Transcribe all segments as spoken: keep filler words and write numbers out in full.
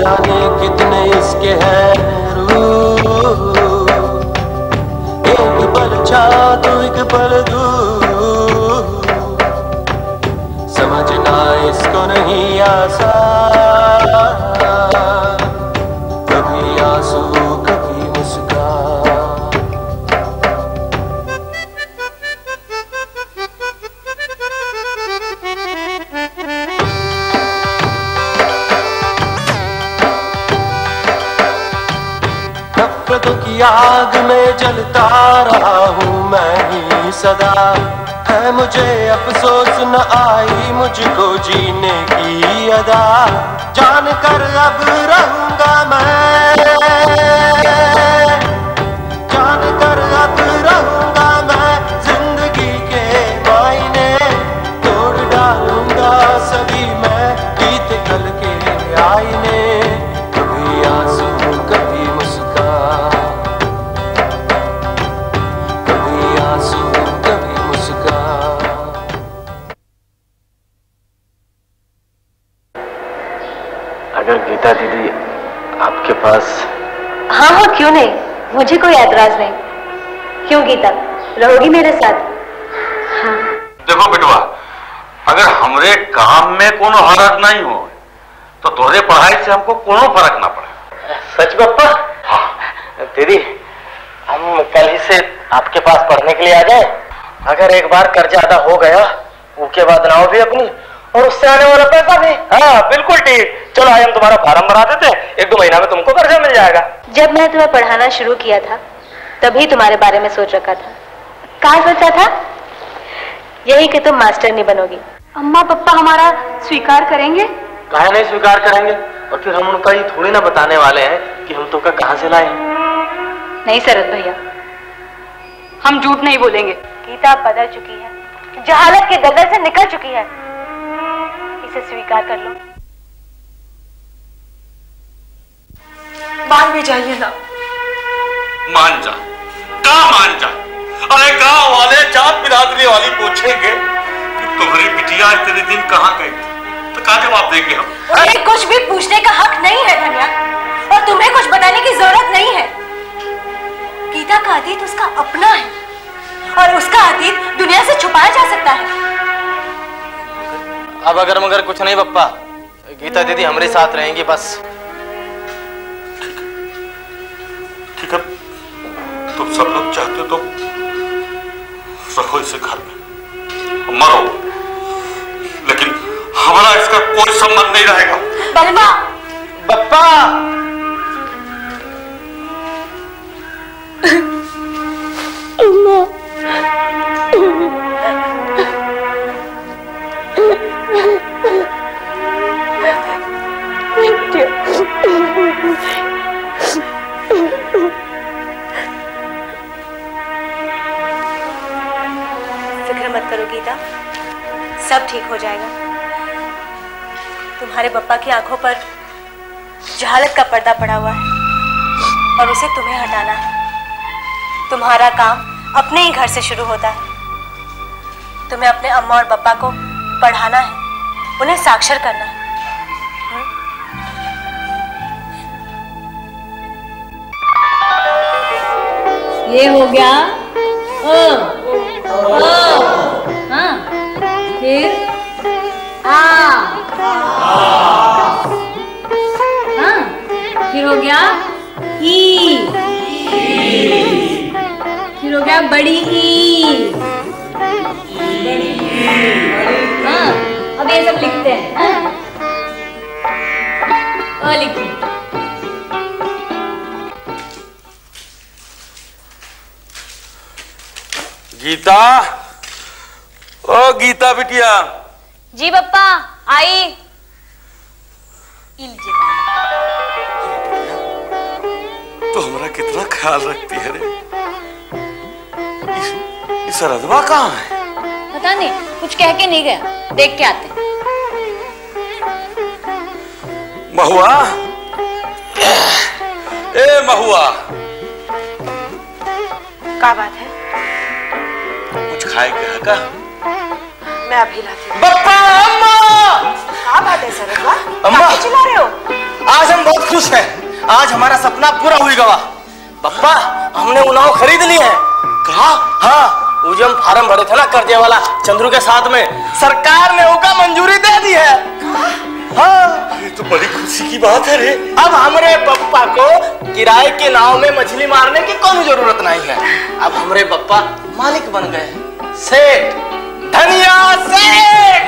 जाने कितने इसके हैं रूप, एक पल छा तो एक पल दूर, समझना इसको नहीं आसान, कभी आंसू कभी मुस्कान। नफरतों की आग में जलता रहा हूँ मैं ही सदा, है मुझे अफसोस न आई मुझको जीने की अदा, जान कर अब रहूंगा मैं, जान कर अब रहूंगा मैं, जिंदगी के मायने तोड़ डालूंगा सभी मैं, बीते कल के आईने, कभी आंसू कभी मुस्कान, कभी आंसू कभी मुस्कान। अगर गीता दीदी आपके पास। हाँ हाँ क्यों नहीं, मुझे कोई ऐतराज नहीं। क्यों गीता, रहोगी मेरे साथ? हाँ। देखो बिटवा, अगर हमरे काम में कोनो हरज नहीं हो तो तोहरे पढ़ाई से हमको कोनो फर्क ना पड़े। सच पप्पा? हाँ। दीदी हम कल ही से आपके पास पढ़ने के लिए आ जाए? अगर एक बार कर्जा अदा हो गया, उसके बाद नाव भी अपनी और उससे आने वाला पैसा भी। हाँ बिल्कुल ठीक। चलो आज हम तुम्हारा फार्म भरा देते हैं, एक दो महीना में तुमको कर्जा मिल जाएगा। जब मैं तुम्हें पढ़ाना शुरू किया था तभी तुम्हारे बारे में सोच रखा था। कहाँ सोचा था? यही कि तुम मास्टर नहीं बनोगी। अम्मा पापा हमारा स्वीकार करेंगे? कहा नहीं स्वीकार करेंगे, और फिर हम उनका ये थोड़ी ना बताने वाले हैं कि हम तो का कहाँ से लाए। नहीं शरद भैया, हम झूठ नहीं बोलेंगे। गीता बदल चुकी है, जहालत के दलदल से निकल चुकी है, इसे स्वीकार कर लो। मान भी जाइए ना। मान जा, का मान जा? अरे गांव वाले जात बिरादरी वाली पूछेंगे कि तुम्हारी बिटिया इतने दिन कहाँ गई, तो क्या जवाब देंगे हम? उन्हें कुछ भी पूछने का हक नहीं है धन्या, और तुम्हें कुछ बताने की जरूरत नहीं है। गीता का अतीत उसका अपना है, और उसका अतीत दुनिया से छुपाया जा सकता है। अब अगर मगर कुछ नहीं पप्पा, गीता दीदी हमारे साथ रहेंगी बस। ठीक है, तुम सब लोग चाहते हो तो रखो इसे घर में, मरो, लेकिन हमारा इसका कोई संबंध नहीं रहेगा। बप्पा, बप्पा फिक्र मत करो गीता, सब ठीक हो जाएगा। तुम्हारे बप्पा की आंखों पर जहालत का पर्दा पड़ा हुआ है और उसे तुम्हें हटाना है। तुम्हारा काम अपने ही घर से शुरू होता है। तुम्हें अपने अम्मा और बप्पा को पढ़ाना है, उन्हें साक्षर करना है। ये हो गया ओ, ओ, हाँ, फिर आ, हाँ, फिर हो गया ई, फिर हो गया बड़ी ई, हाँ, अब ये सब लिखते हैं, हाँ? अ लिखिए। गीता, ओ गीता बिटिया। जी बप्पा, आई। तो हमारा कितना ख्याल रखती है रे। इस रधवा कहाँ है? पता नहीं, कुछ कह के नहीं गया, देख के आते। महुआ, ए महुआ, क्या बात है? कुछ खाए क्या का? मैं अभी लाती हूँ। बप्पा, अम्मा, क्या बात है सरगवा? अम्मा। काहे चिल्ला रहे हो? आज हम बहुत खुश हैं। आज हमारा सपना पूरा हुई गवा। पप्पा, हमने वो नाव खरीद ली है। कहा? हाँ, वो जो हम फार्म भरे थे ना कर्जे वाला चंद्रू के साथ में, सरकार ने उसका मंजूरी दे दी है। हाँ, ये तो बड़ी खुशी की बात है रे। अब हमारे पप्पा को किराए के नाव में मछली मारने की कोई जरूरत नहीं है। अब हमारे पप्पा मालिक बन गए, सेठ, धनिया सेठ।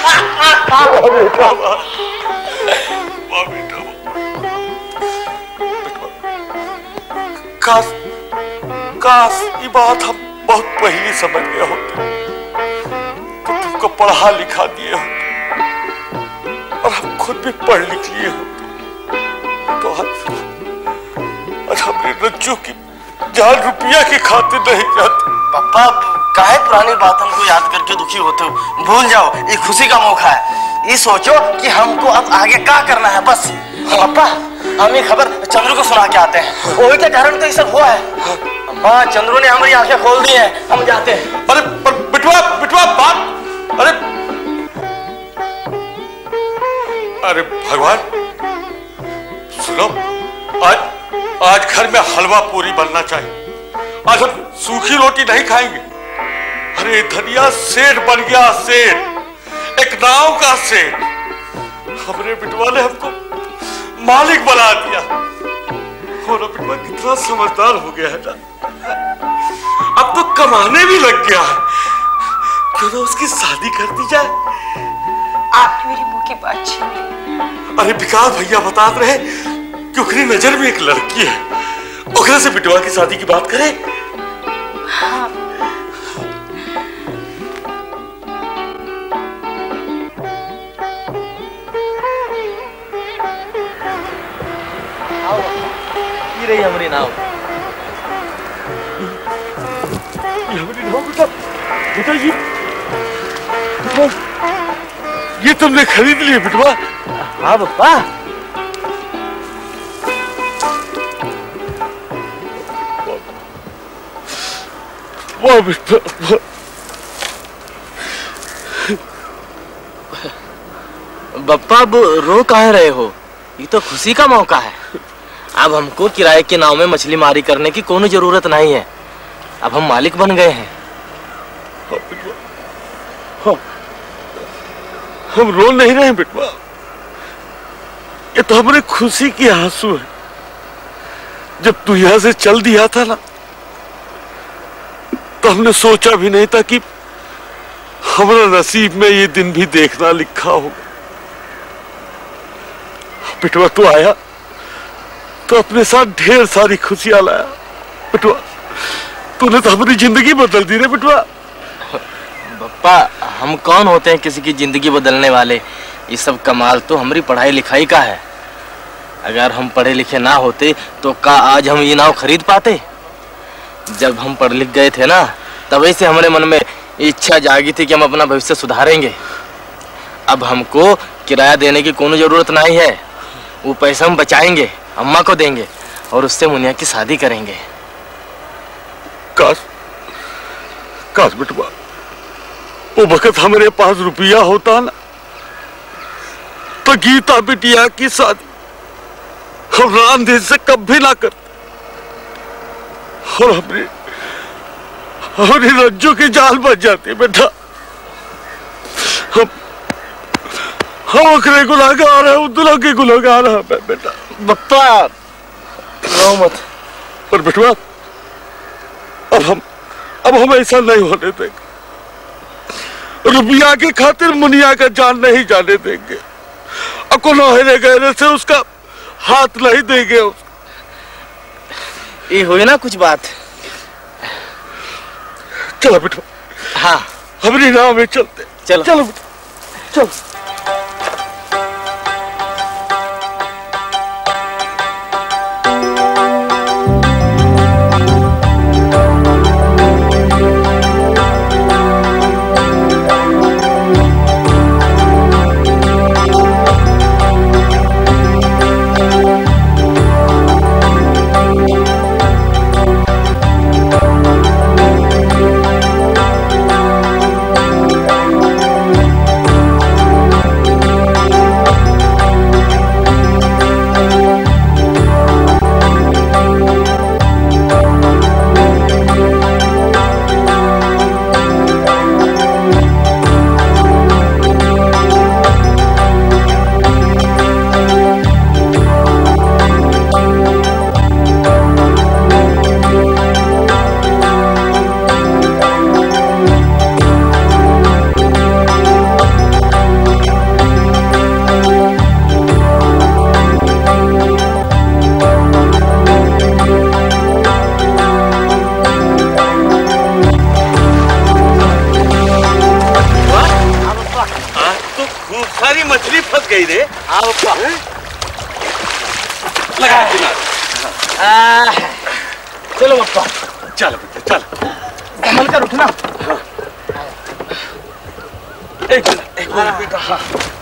काश काश ये बात हम बहुत पहले समझ गए होते तो तुमको पढ़ा लिखा दिए होते और हम खुद भी पढ़ लिख लिए होते तो आज आज हमारे बच्चों की जान रुपया की खातिर नहीं जाती। पापा, काहे पुरानी बातों को याद करके दुखी होते हो? भूल जाओ, ये खुशी का मौका है। ये सोचो कि हमको अब आगे क्या करना है बस। पापा, हम ये खबर चंद्रू को सुना के आते हैं। वही के कारण तो ये सब हुआ है। अम्मा, चंद्रू ने हमारी आंखें खोल दी हैं। हम जाते हैं। अरे पर बिटवा बिटवा बात, अरे अरे भगवान, सुनो, आज आज घर में हलवा पूरी बनना चाहिए। आज हम सूखी रोटी नहीं खाएंगे। अरे धनिया सेठ बन गया, सेठ, एक नाव का सेठ। हमरे बिटवा ने हमको मालिक बना दिया। और बिटवा कितना समझदार हो गया है ना, अब तो कमाने भी लग गया है। क्यों ना उसकी शादी कर दी जाए। आपने मेरी मुंह की बात छीन ली। अरे विकास भैया बता रहे कि उनकी नजर में एक लड़की है, ओकरे से बिटवा की शादी की बात करें। हाँ। ये रही हमारी नाव। ये हमारी नाव बेटा, बेटा ये बेटवा, ये तुमने खरीद ली बिटवा? हाँ पापा। वाह बेटा, बप्पा, अब रो काहे रहे हो? ये तो खुशी का मौका है। अब हमको किराए के नाव में मछली मारी करने की कोई जरूरत नहीं है। अब हम मालिक बन गए हैं। हाँ बेटवा, हाँ, हम रो नहीं रहे बेटवा, ये तो हमारे खुशी की आंसू है। जब तू यहां से चल दिया था ना, तो हमने सोचा भी नहीं था कि हमारा नसीब में ये दिन भी देखना लिखा होगा। बेटवा, तू आया तो अपने साथ ढेर सारी खुशियां लाया। बेटवा, तूने तो हमारी जिंदगी बदल दी रे बेटवा। बप्पा, हम कौन होते हैं किसी की जिंदगी बदलने वाले? ये सब कमाल तो हमारी पढ़ाई लिखाई का है। अगर हम पढ़े लिखे ना होते तो का आज हम ये नाव खरीद पाते? जब हम पढ़ लिख गए थे ना, तभी से हमारे मन में इच्छा जागी थी कि हम अपना भविष्य सुधारेंगे। अब हमको किराया देने की कोई जरूरत नहीं है। वो पैसा हम बचाएंगे, अम्मा को देंगे और उससे मुनिया की शादी करेंगे। काश काश बेटवा, वो वक्त हमारे पास रुपया होता ना, तो गीता बिटिया की शादी हम रांधे से कभी ना करते और हमारी हमारी रज्जू की जाल बच जाती। बेटा, हम हम अखरे गुनाहगार है, उद्दलों के गुनाहगार है बेटा। बप्पा, रो मत। पर बेटवा, अब हम अब हम ऐसा नहीं होने देंगे। रुपया की खातिर मुनिया का जान नहीं जाने देंगे। अकुनोहरे गहरे से उसका हाथ नहीं देंगे। ये हुई ना कुछ बात। चलो बेटा, हाँ, हमारी नाव में चलते। चलो चलो बेटा, चलो। सारी मछली फंस गई रे। हाँ पप्पा लगा किनारे। चलो पप्पा, चल बेटा चल, संभल कर उठना। एक मिनट एक मिनट बेटा। हाँ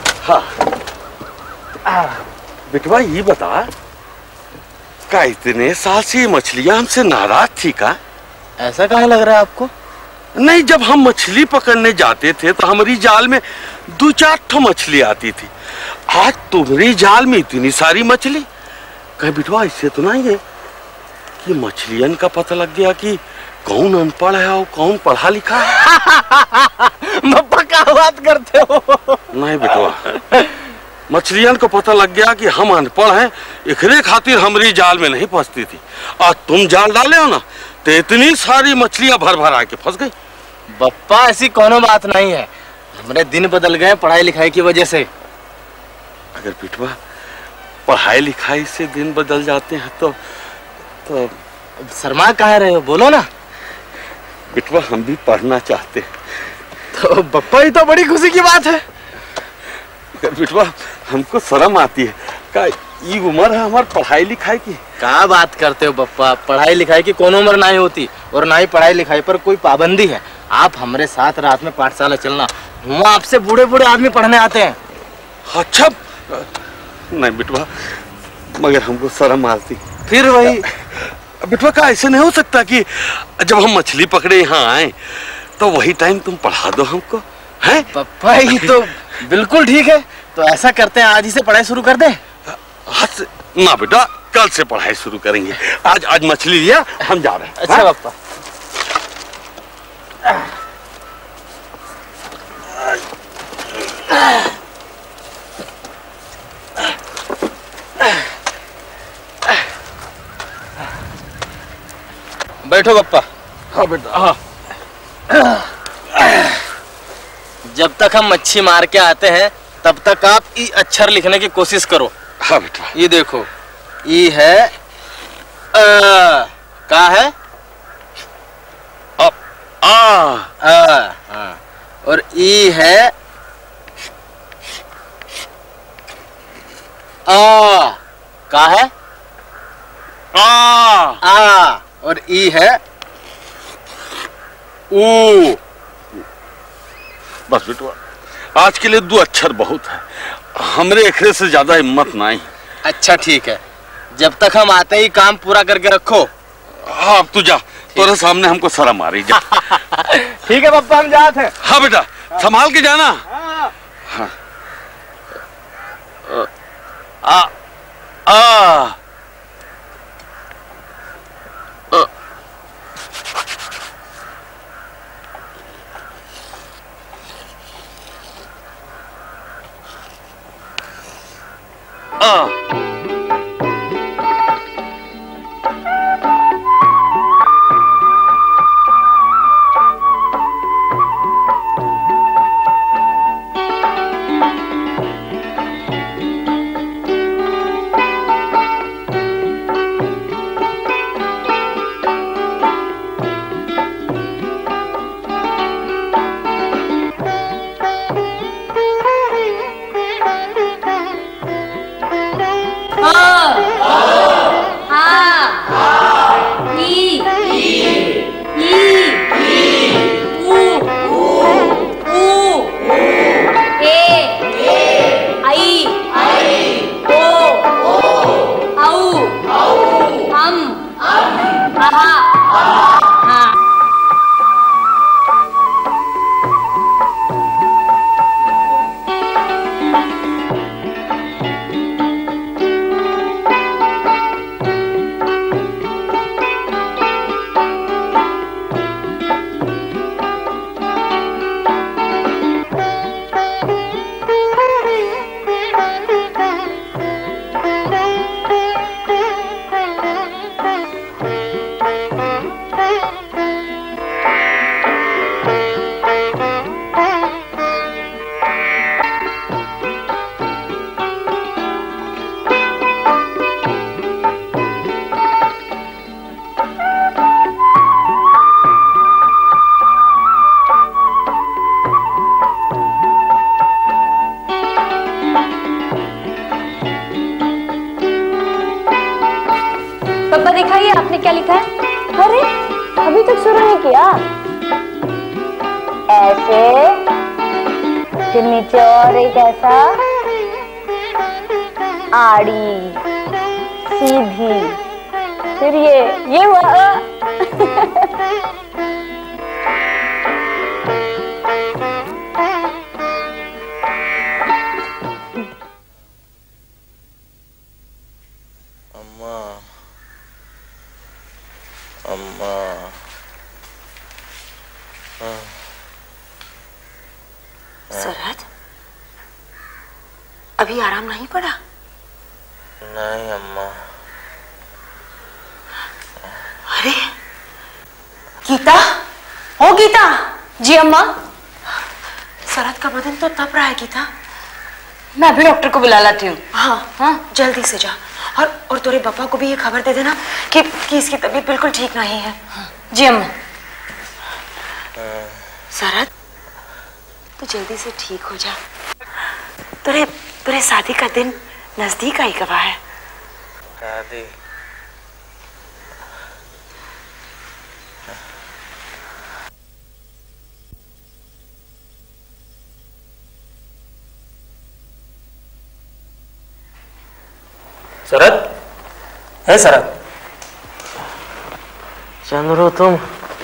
हाँ बेटवा ये बता, का इतने साल से मछलियां हमसे नाराज थी का? ऐसा कहाँ लग रहा है आपको? नहीं, जब हम मछली पकड़ने जाते थे तो हमारी जाल में दो चार ठो मछली आती थी। आज तुम्हारी जाल में इतनी सारी मछली। कहीं बिटवा इससे तो नहीं है कि मछलियन का पता लग गया कि कौन अनपढ़ है और कौन पढ़ा लिखा है? पप्पा क्या बात करते हो? नहीं बिटवा, मछलियन को पता लग गया कि हम अनपढ़ हैं, इखरे खातिर हमारी जाल में नहीं फंसती थी। आज तुम जाल डाले हो ना तो इतनी सारी मछलियां भर भर आके फंस गई। पप्पा ऐसी कोनो बात नहीं है, हमारे दिन बदल गए पढ़ाई लिखाई की वजह से। अगर बिटवा पढ़ाई लिखाई से दिन बदल जाते हैं तो तो शर्मा कहाँ रहे हो, बोलो ना। बिटवा हम भी पढ़ना चाहते हैं। तो पप्पा ये तो बड़ी खुशी की बात है। अगर बिटवा हमको शर्म आती है, का ये उम्र है हमारी पढ़ाई लिखाई की। क्या बात करते हो पप्पा, पढ़ाई लिखाई की कोनो उम्र नहीं होती और ना ही पढ़ाई लिखाई पर कोई पाबंदी है। आप हमारे साथ रात में पाठशाला चलना, वहाँ आपसे बूढ़े बूढ़े आदमी पढ़ने आते हैं। अच्छा नहीं बिटवा, मगर हमको शर्म आती। फिर वही बिटवा का ऐसे नहीं हो सकता कि जब हम मछली पकड़े यहाँ आए तो वही टाइम तुम पढ़ा दो हमको, हैं? पप्पा ये तो बिल्कुल ठीक है। तो ऐसा करते हैं, आज ही से पढ़ाई शुरू कर दें। आज से ना बेटा, कल से पढ़ाई शुरू करेंगे। आज आज मछली लिया, हम जा रहे हैं। अच्छा पप्पा। बैठो पप्पा। हाँ बेटा हाँ। जब तक हम मच्छी मार के आते हैं तब तक आप ई अक्षर लिखने की कोशिश करो। हाँ बेटा। ये देखो, ई है अ, का है आ, आ, अ, हाँ। और ई है आ, का है आ, आ। और ई है ऊ। बस बेटवा, आज के लिए दो अक्षर बहुत है, हमरे अखरे से ज्यादा हिम्मत नहीं। अच्छा ठीक है, जब तक हम आते ही काम पूरा करके रखो। हाँ अब तू जा, तेरे सामने हमको शर्म आ रही। जा। ठीक है पप्पा, हम जाते हैं। हाँ बेटा, संभाल के जाना। हाँ। आ, आ, आ, नीचे, फिर नीचे और एक ऐसा आड़ी सीधी, फिर ये ये हुआ। अम्मा, अम्मा, सरहद, अभी आराम नहीं पड़ा? नहीं अम्मा। अरे गीता, ओ गीता। जी अम्मा। सरहद का बदन तो तप रहा है गीता। मैं अभी डॉक्टर को बुला लाती हूँ। हाँ हाँ, जल्दी से जा। और और तेरे पापा को भी ये खबर दे देना कि, कि इसकी तबीयत बिल्कुल ठीक नहीं है। जी अम्मा। सरहद, तो जल्दी से ठीक हो जा। तेरे तेरे शादी का दिन नजदीक आई गवा है। शादी? शरद, है शरद? चंद्रू तुम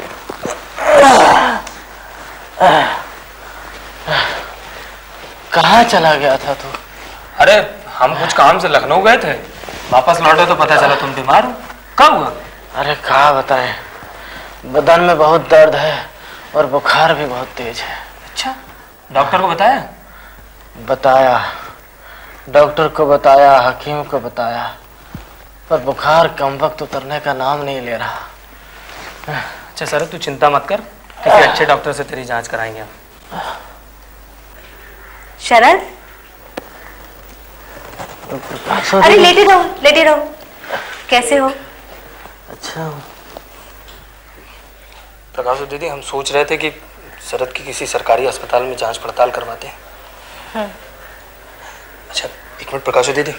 कहाँ चला गया था तू? अरे हम कुछ काम से लखनऊ गए थे, वापस लौटे तो पता चला तुम बीमार हो। क्या हुआ? अरे कहाँ बताएं, बदन में बहुत दर्द है और बुखार भी बहुत तेज है। अच्छा, डॉक्टर को बताया? बताया, डॉक्टर को बताया, हकीम को बताया, पर बुखार कम वक्त उतरने का नाम नहीं ले रहा। अच्छा शरद, तू चिंता मत कर, किसी अच्छे डॉक्टर से तेरी जांच कराएंगे हम। शरद, अरे लेटे रहो, लेटे रहो। कैसे हो? अच्छा। प्रकाश दीदी, हम सोच रहे थे कि शरद की किसी सरकारी अस्पताल में जांच पड़ताल करवाते हैं। हम्म। अच्छा एक मिनट प्रकाश दीदी।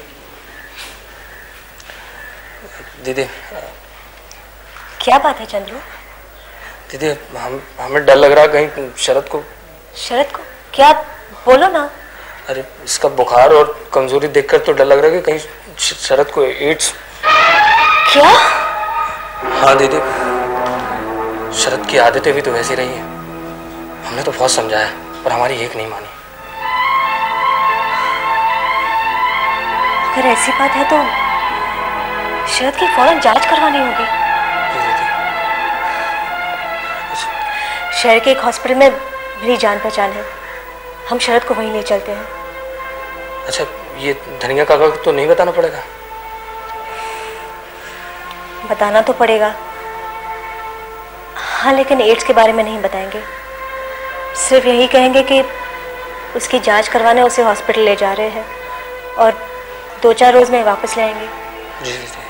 दीदी क्या बात है चंद्रू? दीदी हम हमें डर लग रहा है कहीं शरद को। शरद को क्या? बोलो ना। अरे इसका बुखार और कमजोरी देखकर तो डर लग रहा है कि कहीं शरद को एड्स। क्या? हाँ दीदी, शरद की आदतें भी तो वैसी रही हैं। हमने तो बहुत समझाया पर हमारी एक नहीं मानी। अगर ऐसी बात है तो शरद की फौरन जांच करवानी होगी। शहर के एक हॉस्पिटल में मेरी जान पहचान है, हम शरद को वहीं ले चलते हैं। अच्छा, ये धनिया काका को तो नहीं बताना पड़ेगा? बताना तो पड़ेगा, हाँ, लेकिन एड्स के बारे में नहीं बताएंगे। सिर्फ यही कहेंगे कि उसकी जांच करवाने उसे हॉस्पिटल ले जा रहे हैं और दो चार रोज में वापस ले आएंगे। जी जी।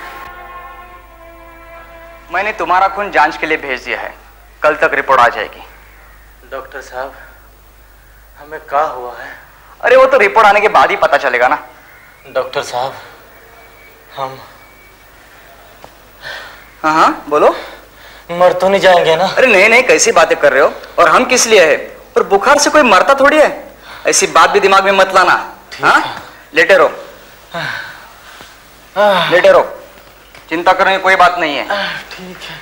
मैंने तुम्हारा खून जांच के लिए भेज दिया है, कल तक रिपोर्ट आ जाएगी। डॉक्टर साहब, हमें क्या हुआ है? अरे वो तो रिपोर्ट आने के बाद ही पता चलेगा ना। डॉक्टर साहब, हम हाँ हाँ बोलो। मर तो नहीं जाएंगे ना? अरे नहीं नहीं, कैसी बातें कर रहे हो? और हम किस लिए है? और बुखार से कोई मरता थोड़ी है, ऐसी बात भी दिमाग में मत लाना। हाँ, लेटे रहो, लेटे रहो, चिंता करने की कोई बात नहीं है। ठीक है।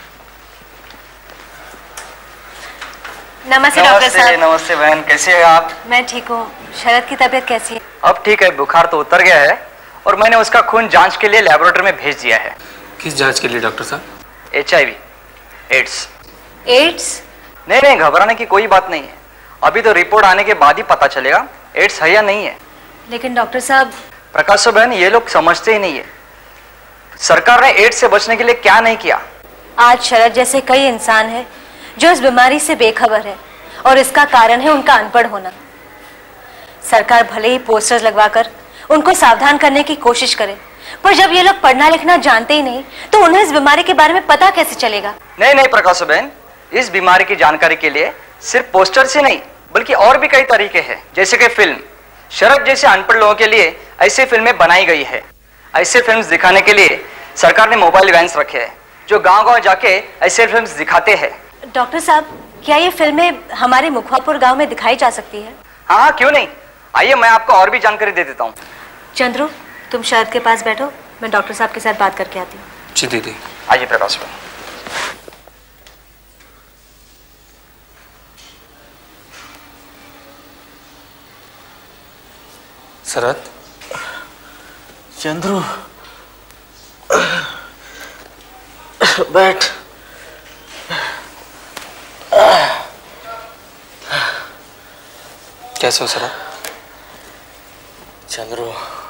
नमस्ते डॉक्टर साहब। नमस्ते बहन, कैसे हैं आप? मैं ठीक हूँ। शरद की तबीयत कैसी है? अब ठीक है, बुखार तो उतर गया है और मैंने उसका खून जांच के लिए लेबोरेटरी में भेज दिया है। किस जांच के लिए डॉक्टर साहब? H I V, AIDS. AIDS? नहीं नहीं, घबराने की कोई बात नहीं है, अभी तो रिपोर्ट आने के बाद ही पता चलेगा एड्स है या नहीं है। लेकिन डॉक्टर साहब। प्रकाश बहन, ये लोग समझते ही नहीं है सरकार ने एड्स से बचने के लिए क्या नहीं किया। आज शरद जैसे कई इंसान हैं जो इस बीमारी से बेखबर है और इसका कारण है उनका अनपढ़ होना। सरकार भले ही पोस्टर्स लगवाकर उनको सावधान करने की कोशिश करे, पर जब ये लोग पढ़ना लिखना जानते ही नहीं तो उन्हें इस बीमारी के बारे में पता कैसे चलेगा? नहीं नहीं प्रकाश बहन, इस बीमारी की जानकारी के लिए सिर्फ पोस्टर से नहीं बल्कि और भी कई तरीके हैं, जैसे कि फिल्म। शरद जैसे अनपढ़ लोगों के लिए ऐसी फिल्में बनाई गई है। ऐसे फिल्म्स दिखाने के लिए सरकार ने मोबाइल वैन्स रखे हैं जो गांव गांव जाके ऐसे फिल्म्स दिखाते हैं। डॉक्टर साहब, क्या ये फिल्में हमारे मुखवापुर गांव में दिखाई जा सकती है? हाँ हाँ, क्यों नहीं। आइए मैं आपको और भी जानकारी दे देता हूँ। चंद्रू, तुम शरद के पास बैठो, मैं डॉक्टर साहब के साथ बात करके आती हूँ। जी दीदी। आइए प्रकाश भाई। शरद। चंद्रू, बैठ। कैसे हो शरद? चंद्रू,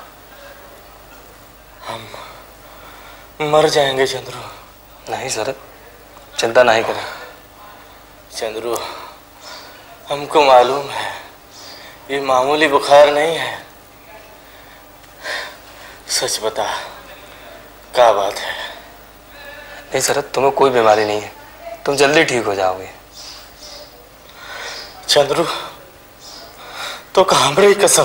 हम मर जाएंगे चंद्रू। नहीं शरद, चिंता नहीं करें। चंद्रू, हमको मालूम है ये मामूली बुखार नहीं है। सच बता, क्या बात है? नहीं शरद, तुम्हें कोई बीमारी नहीं है, तुम जल्दी ठीक हो जाओगे। चंद्रू, तो हमरे कसम,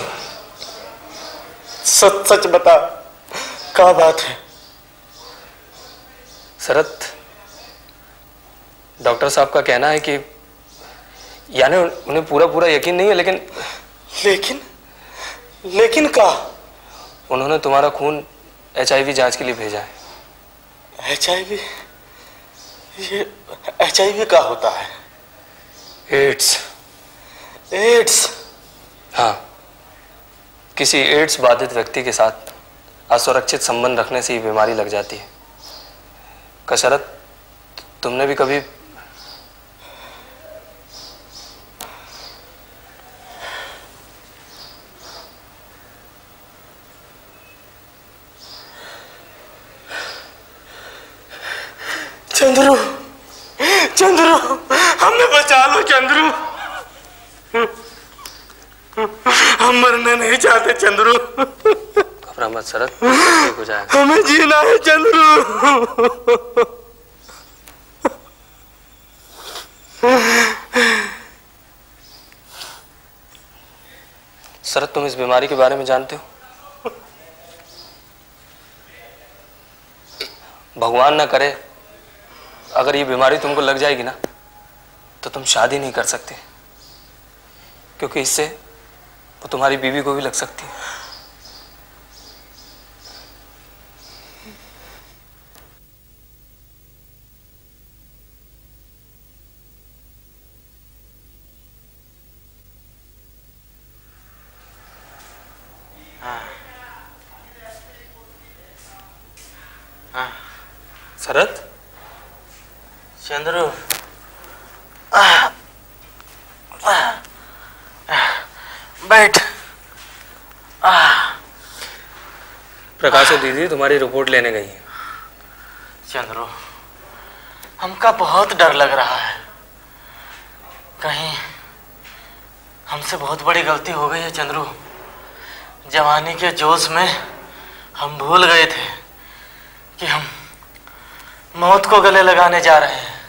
सच सच बता, क्या बात है? शरद, डॉक्टर साहब का कहना है कि यानी उन्हें पूरा पूरा यकीन नहीं है, लेकिन लेकिन लेकिन क्या? उन्होंने तुम्हारा खून एच आई वी जांच के लिए भेजा है। H I V? ये एच आई वी क्या होता है? एड्स। एड्स? हाँ, किसी एड्स बाधित व्यक्ति के साथ असुरक्षित संबंध रखने से ही बीमारी लग जाती है। शरद, तुमने भी कभी चंद्रू, चंद्रू, हमें बचा लो चंद्रू। हम मरना नहीं चाहते चंद्रू। घबरा मत शरद, ठीक हो जाएगा। हमें जीना है चंद्रू। शरद, तुम इस बीमारी के बारे में जानते हो? भगवान ना करे अगर ये बीमारी तुमको लग जाएगी ना, तो तुम शादी नहीं कर सकते, क्योंकि इससे वो तुम्हारी बीवी को भी लग सकती है। शरद। चंद्रू, बैठ। प्रकाश और दीदी तुम्हारी रिपोर्ट लेने गई है। चंद्रू, हमका बहुत डर लग रहा है, कहीं हमसे बहुत बड़ी गलती हो गई है चंद्रू। जवानी के जोश में हम भूल गए थे कि हम मौत को गले लगाने जा रहे हैं।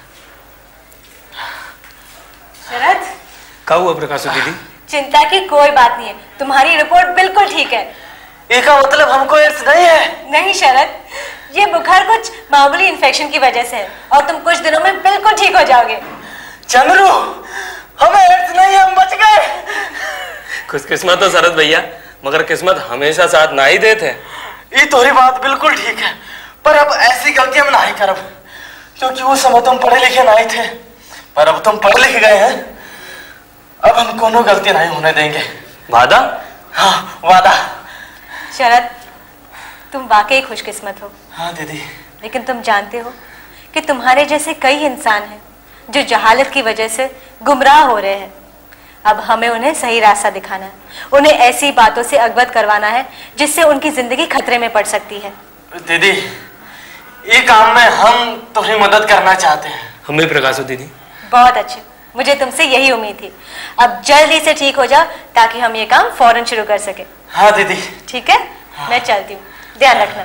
शरद, क्या हुआ प्रकाश और दीदी? चिंता की कोई बात नहीं है, तुम्हारी रिपोर्ट बिल्कुल ठीक है। इसका मतलब हमको एड्स नहीं है? नहीं शरद, ये बुखार कुछ मामूली इन्फेक्शन की वजह से है और तुम कुछ दिनों में बिल्कुल ठीक हो जाओगे। चंद्रू, हमें एड्स नहीं है, हम बच गए। खुशकिस्मत हो शरद भैया, मगर किस्मत हमेशा साथ ना ही देते। ये तुम्हारी बात बिल्कुल ठीक है, पर अब ऐसी गलती हम नहीं करब, क्योंकि उस समय तुम पढ़े लिखे नहीं थे, पर अब तुम पढ़ लिख गए हैं। अब हम कोनो गलती नहीं होने देंगे। वादा? हाँ, वादा। शरद, तुम वाकई खुशकिस्मत हो। हाँ दीदी। लेकिन तुम जानते हो कि तुम्हारे जैसे कई इंसान हैं जो जहालत की वजह से गुमराह हो रहे हैं। अब हमें उन्हें सही रास्ता दिखाना है, उन्हें ऐसी बातों से अवगत करवाना है जिससे उनकी जिंदगी खतरे में पड़ सकती है। दीदी, ये काम में हम तुम्हारी मदद करना चाहते हैं। हमें प्रकाश दीदी। बहुत अच्छे, मुझे तुमसे यही उम्मीद थी। अब जल्दी से ठीक हो जाओ ताकि हम ये काम फौरन शुरू कर सके। हाँ दीदी। ठीक है, हाँ। मैं चलती हूँ, ध्यान रखना।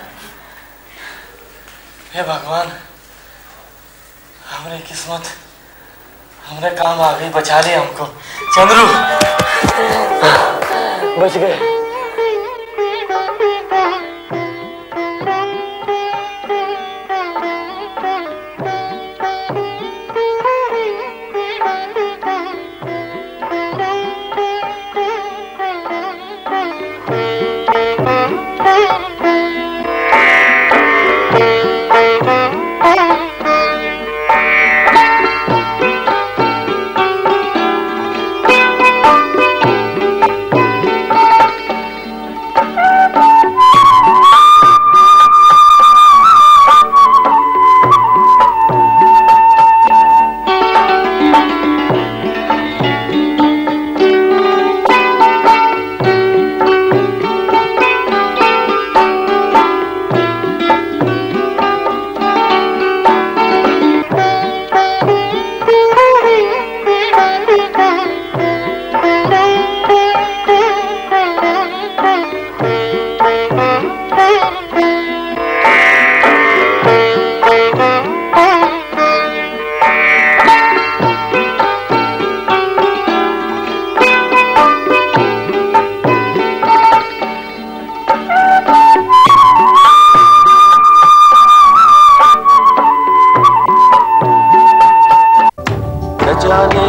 हे भगवान, हमारी किस्मत, हमने काम आ गई, बचा लिया हमको। चंद्रू, बच गए।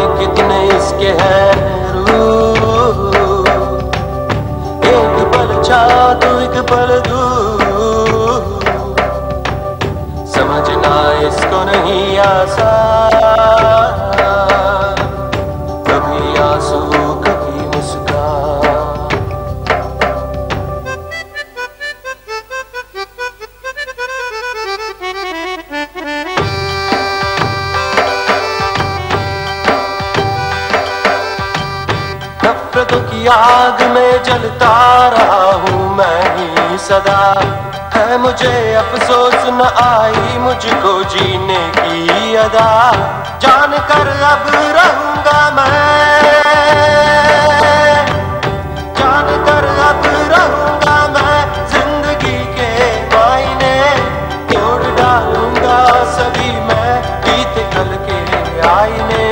कितने इसके हैं रूप, एक पल चाह तो एक पल दूर, समझना इसको नहीं आसान, कभी आंसू कभी मुस्कान। नफरतों की आग में जलता रहा हूँ मैं ही सदा, है मुझे अफसोस न आई मुझको जीने की अदा, जान कर अब रहूंगा मैं, जान कर अब रहूंगा मैं, जिंदगी के मायने तोड़ डालूंगा सभी मैं, बीते कल के आईने।